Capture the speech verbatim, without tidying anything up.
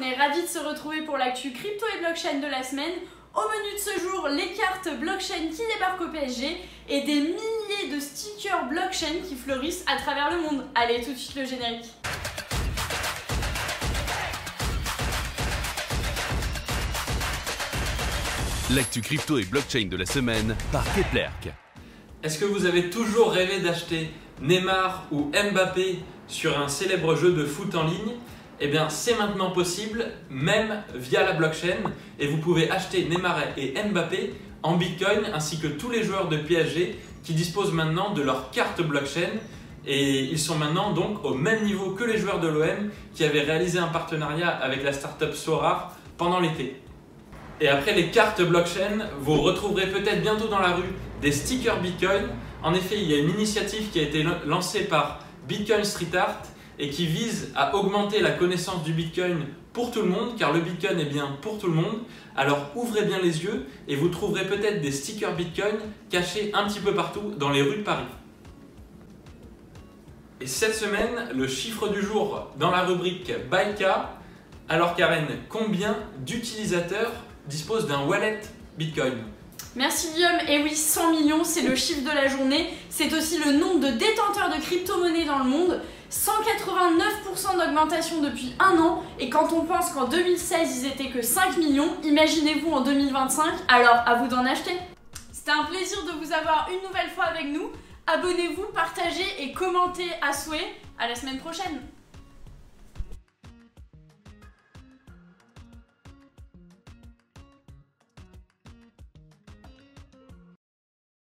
est ravis de se retrouver pour l'actu crypto et blockchain de la semaine. Au menu de ce jour, les cartes blockchain qui débarquent au P S G et des milliers de stickers blockchain qui fleurissent à travers le monde. Allez, tout de suite le générique. L'actu crypto et blockchain de la semaine par Keplerk. Est-ce que vous avez toujours rêvé d'acheter Neymar ou Mbappé sur un célèbre jeu de foot en ligne? Eh bien, c'est maintenant possible, même via la blockchain, et vous pouvez acheter Neymar et Mbappé en Bitcoin, ainsi que tous les joueurs de P S G qui disposent maintenant de leur carte blockchain, et ils sont maintenant donc au même niveau que les joueurs de l'O M qui avaient réalisé un partenariat avec la startup Sorare pendant l'été. Et après les cartes blockchain, vous retrouverez peut-être bientôt dans la rue des stickers Bitcoin. En effet, il y a une initiative qui a été lancée par Bitcoin Street Art et qui vise à augmenter la connaissance du Bitcoin pour tout le monde, car le Bitcoin est bien pour tout le monde. Alors ouvrez bien les yeux et vous trouverez peut-être des stickers Bitcoin cachés un petit peu partout dans les rues de Paris. Et cette semaine, le chiffre du jour dans la rubrique Baïka. Alors Karen, combien d'utilisateurs disposent d'un wallet Bitcoin? Merci Guillaume, et oui, cent millions, c'est le chiffre de la journée. C'est aussi le nombre de détenteurs de crypto-monnaies dans le monde. cent quatre-vingt-neuf pour cent d'augmentation depuis un an. Et quand on pense qu'en deux mille seize, ils étaient que cinq millions, imaginez-vous en deux mille vingt-cinq, alors à vous d'en acheter. C'était un plaisir de vous avoir une nouvelle fois avec nous. Abonnez-vous, partagez et commentez à souhait. À la semaine prochaine.